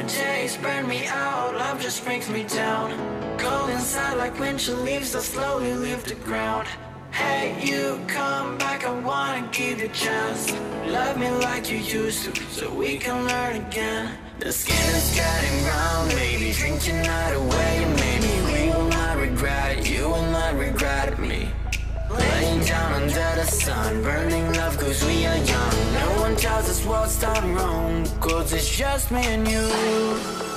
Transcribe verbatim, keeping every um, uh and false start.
days burn me out, love just brings me down. Go inside like winter leaves that slowly leave the ground. Hey, you come back, I wanna give you a chance. Love me like you used to, so we can learn again. The skin is getting round, baby, drink your night away. Maybe we will not regret it, you will not regret me. Laying down under the sun, burning love cause we are young. No one tells us what's done wrong, cause it's just me and you.